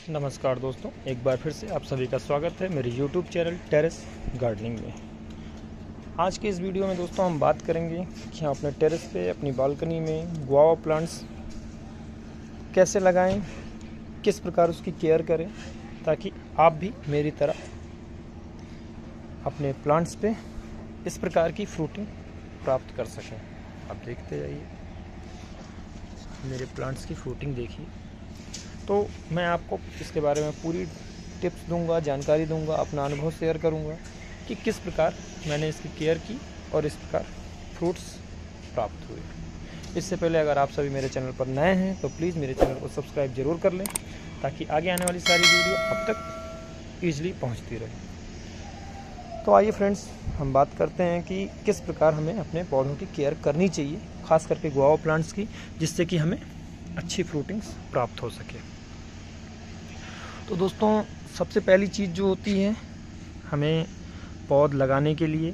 नमस्कार दोस्तों, एक बार फिर से आप सभी का स्वागत है मेरे YouTube चैनल टेरेस गार्डनिंग में। आज के इस वीडियो में दोस्तों हम बात करेंगे कि हम अपने टेरेस पे अपनी बालकनी में गुआवा प्लांट्स कैसे लगाएं, किस प्रकार उसकी केयर करें ताकि आप भी मेरी तरह अपने प्लांट्स पे इस प्रकार की फ्रूटिंग प्राप्त कर सकें। आप देखते जाइए, मेरे प्लांट्स की फ्रूटिंग देखिए। तो मैं आपको इसके बारे में पूरी टिप्स दूंगा, जानकारी दूंगा, अपना अनुभव शेयर करूंगा कि किस प्रकार मैंने इसकी केयर की और इस प्रकार फ्रूट्स प्राप्त हुए। इससे पहले अगर आप सभी मेरे चैनल पर नए हैं तो प्लीज़ मेरे चैनल को सब्सक्राइब जरूर कर लें ताकि आगे आने वाली सारी वीडियो अब तक ईजिली पहुंचती रहे। तो आइए फ्रेंड्स, हम बात करते हैं कि किस प्रकार हमें अपने पौधों की केयर करनी चाहिए, खास करके गुआवा प्लांट्स की, जिससे कि हमें अच्छी फ्रूटिंग्स प्राप्त हो सके। तो दोस्तों, सबसे पहली चीज़ जो होती है, हमें पौध लगाने के लिए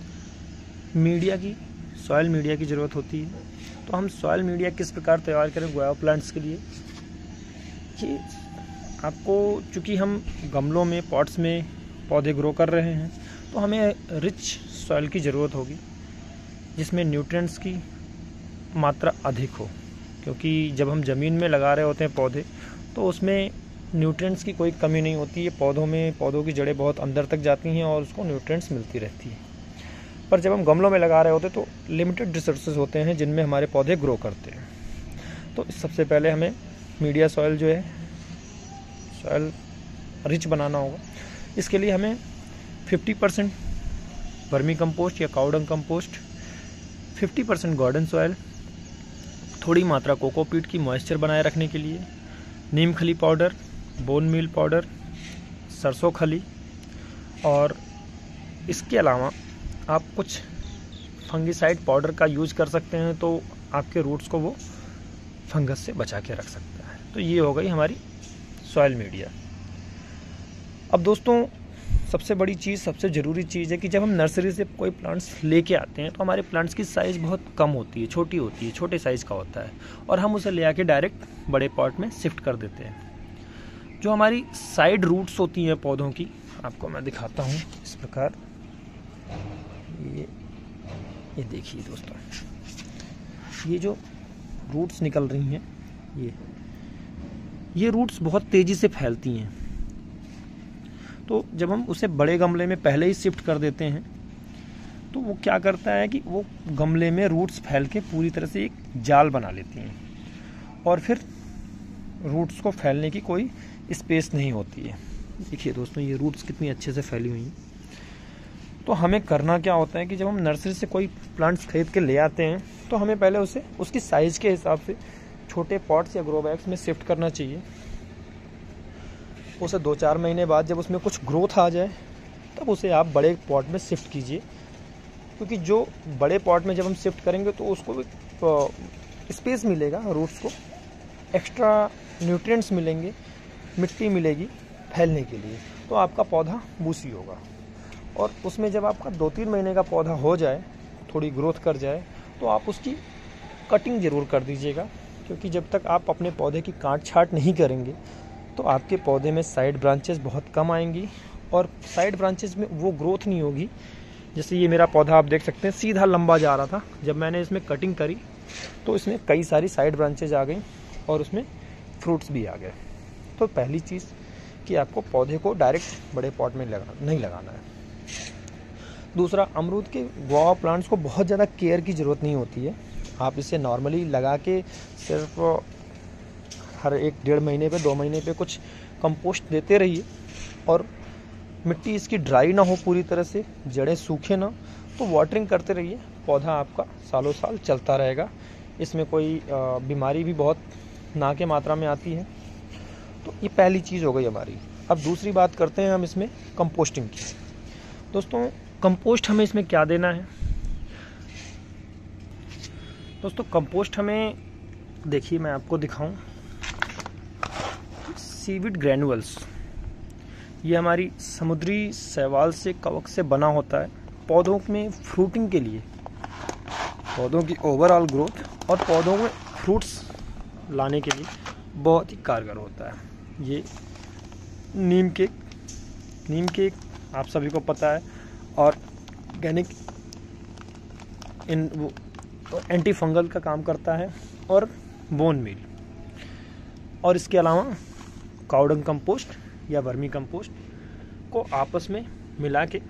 सॉइल मीडिया की ज़रूरत होती है। तो हम सॉइल मीडिया किस प्रकार तैयार करें गुआवा प्लांट्स के लिए, कि आपको, चूँकि हम गमलों में, पॉट्स में पौधे ग्रो कर रहे हैं, तो हमें रिच सॉइल की ज़रूरत होगी जिसमें न्यूट्रिएंट्स की मात्रा अधिक हो, क्योंकि जब हम ज़मीन में लगा रहे होते हैं पौधे तो उसमें न्यूट्रिएंट्स की कोई कमी नहीं होती है। पौधों की जड़ें बहुत अंदर तक जाती हैं और उसको न्यूट्रिएंट्स मिलती रहती है। पर जब हम गमलों में लगा रहे होते तो लिमिटेड रिसोर्सेज होते हैं जिनमें हमारे पौधे ग्रो करते हैं। तो सबसे पहले हमें मीडिया सॉइल जो है, सॉइल रिच बनाना होगा। इसके लिए हमें 50% वर्मी कंपोस्ट या काउडंग कंपोस्ट, 50% गार्डन सॉइल, थोड़ी मात्रा कोकोपीट की मॉइस्चर बनाए रखने के लिए, नीम खली पाउडर, बोन मील पाउडर, सरसों खली, और इसके अलावा आप कुछ फंगिसाइड पाउडर का यूज़ कर सकते हैं, तो आपके रूट्स को वो फंगस से बचा के रख सकता है। तो ये हो गई हमारी सॉइल मीडिया। अब दोस्तों, सबसे बड़ी चीज़, सबसे ज़रूरी चीज़ है कि जब हम नर्सरी से कोई प्लांट्स लेके आते हैं तो हमारे प्लांट्स की साइज़ बहुत कम होती है, छोटी होती है, छोटे साइज़ का होता है, और हम उसे ले आके डायरेक्ट बड़े पॉट में शिफ्ट कर देते हैं। जो हमारी साइड रूट्स होती हैं पौधों की, आपको मैं दिखाता हूँ इस प्रकार। ये देखिए दोस्तों, ये जो रूट्स निकल रही हैं, ये रूट्स बहुत तेज़ी से फैलती हैं। तो जब हम उसे बड़े गमले में पहले ही शिफ्ट कर देते हैं तो वो क्या करता है कि वो गमले में रूट्स फैल के पूरी तरह से एक जाल बना लेती हैं और फिर रूट्स को फैलने की कोई स्पेस नहीं होती है। देखिए दोस्तों, ये रूट्स कितनी अच्छे से फैली हुई हैं। तो हमें करना क्या होता है कि जब हम नर्सरी से कोई प्लांट्स खरीद के ले आते हैं तो हमें पहले उसे उसकी साइज़ के हिसाब से छोटे पॉट्स या ग्रो बैग्स में शिफ्ट करना चाहिए। उसे 2-4 महीने बाद जब उसमें कुछ ग्रोथ आ जाए तब उसे आप बड़े पॉट में शिफ्ट कीजिए, क्योंकि जो बड़े पॉट में जब हम शिफ्ट करेंगे तो उसको स्पेस मिलेगा, रूट्स को एक्स्ट्रा न्यूट्रिएंट्स मिलेंगे, मिट्टी मिलेगी फैलने के लिए, तो आपका पौधा बूसी होगा। और उसमें जब आपका 2-3 महीने का पौधा हो जाए, थोड़ी ग्रोथ कर जाए, तो आप उसकी कटिंग ज़रूर कर दीजिएगा, क्योंकि जब तक आप अपने पौधे की काट छाँट नहीं करेंगे तो आपके पौधे में साइड ब्रांचेस बहुत कम आएंगी और साइड ब्रांचेस में वो ग्रोथ नहीं होगी। जैसे ये मेरा पौधा आप देख सकते हैं, सीधा लंबा जा रहा था, जब मैंने इसमें कटिंग करी तो इसमें कई सारी साइड ब्रांचेज आ गई और उसमें फ्रूट्स भी आ गए। तो पहली चीज़ कि आपको पौधे को डायरेक्ट बड़े पॉट में नहीं लगाना है। दूसरा, अमरूद के गुआवा प्लांट्स को बहुत ज़्यादा केयर की ज़रूरत नहीं होती है। आप इसे नॉर्मली लगा के सिर्फ हर 1-1.5 महीने पे, 2 महीने पे कुछ कंपोस्ट देते रहिए, और मिट्टी इसकी ड्राई ना हो पूरी तरह से, जड़ें सूखे ना, तो वाटरिंग करते रहिए। पौधा आपका सालों साल चलता रहेगा। इसमें कोई बीमारी भी बहुत ना के मात्रा में आती है। तो ये पहली चीज़ हो गई हमारी। अब दूसरी बात करते हैं हम इसमें कंपोस्टिंग की। दोस्तों, कंपोस्ट हमें इसमें क्या देना है? दोस्तों, कंपोस्ट हमें, देखिए मैं आपको दिखाऊं, सीविड ग्रैनुअल्स, ये हमारी समुद्री शैवाल से, कवक से बना होता है। पौधों में फ्रूटिंग के लिए, पौधों की ओवरऑल ग्रोथ और पौधों में फ्रूट्स लाने के लिए बहुत ही कारगर होता है। ये नीम केक आप सभी को पता है ऑर्गेनिक एंटी फंगल का काम करता है, और बोन मील, और इसके अलावा काउडंग कंपोस्ट या वर्मी कंपोस्ट को आपस में मिला के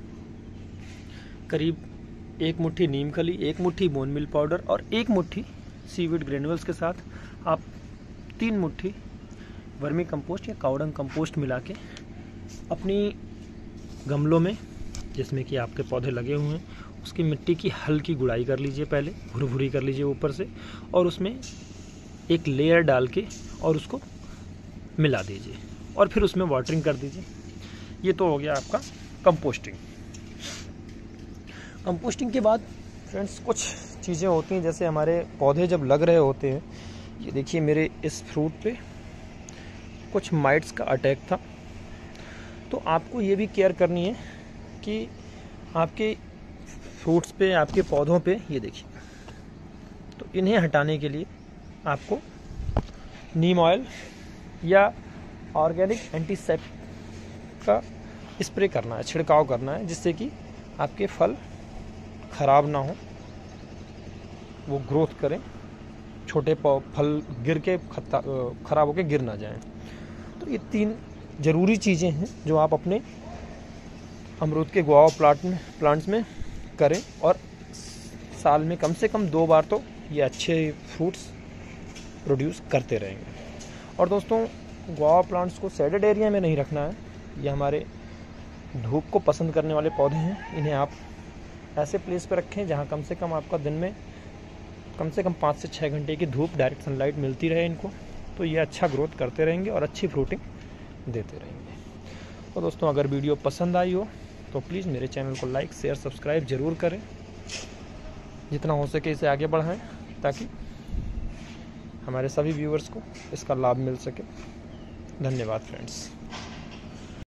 करीब 1 मुट्ठी नीम खली, 1 मुट्ठी बोन मील पाउडर और 1 मुट्ठी सीवीड ग्रेन्युअल्स के साथ आप 3 मुट्ठी वर्मी कंपोस्ट या काउडंग कंपोस्ट मिला के अपनी गमलों में जिसमें कि आपके पौधे लगे हुए हैं उसकी मिट्टी की हल्की गुड़ाई कर लीजिए, पहले भुरभुरी कर लीजिए ऊपर से, और उसमें एक लेयर डाल के और उसको मिला दीजिए और फिर उसमें वाटरिंग कर दीजिए। ये तो हो गया आपका कंपोस्टिंग। कंपोस्टिंग के बाद फ्रेंड्स कुछ चीज़ें होती हैं, जैसे हमारे पौधे जब लग रहे होते हैं, ये देखिए मेरे इस फ्रूट पे कुछ माइट्स का अटैक था, तो आपको ये भी केयर करनी है कि आपके फ्रूट्स पे, आपके पौधों पे, ये देखिए, तो इन्हें हटाने के लिए आपको नीम ऑयल या ऑर्गेनिक एंटीसेप्टिक का स्प्रे करना है, छिड़काव करना है, जिससे कि आपके फल ख़राब ना हो, वो ग्रोथ करें, छोटे फल गिर के ख़राब होकर गिर ना जाएं। तो ये 3 ज़रूरी चीज़ें हैं जो आप अपने अमरूद के गुआवा प्लांट्स में करें, और साल में कम से कम 2 बार तो ये अच्छे फ्रूट्स प्रोड्यूस करते रहेंगे। और दोस्तों, गुआवा प्लांट्स को शेडेड एरिया में नहीं रखना है, ये हमारे धूप को पसंद करने वाले पौधे हैं। इन्हें आप ऐसे प्लेस पर रखें जहाँ कम से कम आपका दिन में कम से कम 5 से 6 घंटे की धूप, डायरेक्ट सनलाइट मिलती रहे इनको, तो ये अच्छा ग्रोथ करते रहेंगे और अच्छी फ्रूटिंग देते रहेंगे। तो दोस्तों, अगर वीडियो पसंद आई हो तो प्लीज़ मेरे चैनल को लाइक, शेयर, सब्सक्राइब ज़रूर करें, जितना हो सके इसे आगे बढ़ाएं ताकि हमारे सभी व्यूअर्स को इसका लाभ मिल सके। धन्यवाद फ्रेंड्स।